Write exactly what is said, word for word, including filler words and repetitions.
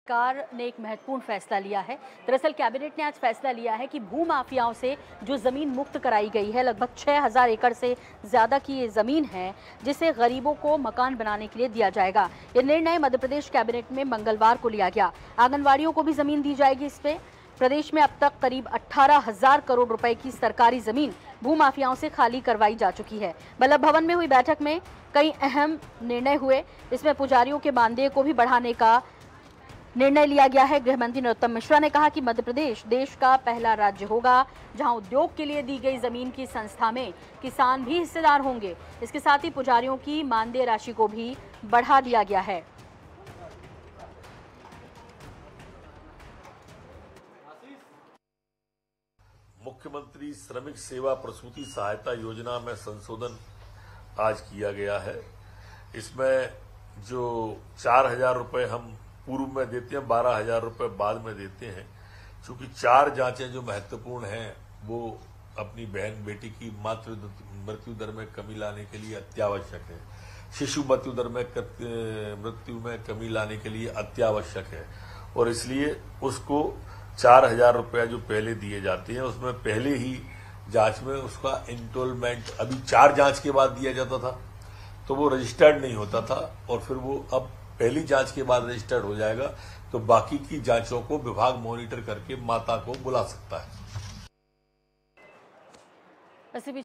सरकार ने एक महत्वपूर्ण फैसला लिया है। दरअसल कैबिनेट ने आज फैसला लिया है कि भू माफियाओं से जो ज़मीन मुक्त कराई गई है, लगभग छह हज़ार एकड़ से ज़्यादा की ये ज़मीन है, जिसे गरीबों को मकान बनाने के लिए दिया जाएगा। ये निर्णय मध्य प्रदेश कैबिनेट में मंगलवार को लिया गया। आंगनवाड़ियों को भी ज़मीन दी जाएगी। इस पे प्रदेश में अब तक करीब अठारह हजार करोड़ रुपए की सरकारी जमीन भूमाफियाओं से खाली करवाई जा चुकी है। वल्लभ भवन में हुई बैठक में कई अहम निर्णय हुए। इसमें पुजारियों के मानदेय को भी बढ़ाने का निर्णय लिया गया है। गृह मंत्री नरोत्तम मिश्रा ने कहा कि मध्य प्रदेश देश का पहला राज्य होगा जहां उद्योग के लिए दी गई जमीन की संस्था में किसान भी हिस्सेदार होंगे। इसके साथ ही पुजारियों की मानदेय राशि को भी बढ़ा दिया गया है। मुख्यमंत्री श्रमिक सेवा प्रसूति सहायता योजना में संशोधन आज किया गया है। इसमें जो चार हजार रुपये हम पूर्व में देते हैं, बारह हजार रुपये बाद में देते हैं। चूंकि चार जांचें जो महत्वपूर्ण हैं वो अपनी बहन बेटी की मातृ मृत्यु दर में कमी लाने के लिए अत्यावश्यक है, शिशु मृत्यु दर में मृत्यु में कमी लाने के लिए अत्यावश्यक है, और इसलिए उसको चार हजार रुपया जो पहले दिए जाते हैं उसमें पहले ही जांच में उसका इंटोलमेंट अभी चार जांच के बाद दिया जाता था तो वो रजिस्टर्ड नहीं होता था, और फिर वो अब पहली जांच के बाद रजिस्टर्ड हो जाएगा। तो बाकी की जांचों को विभाग मॉनिटर करके माता को बुला सकता है।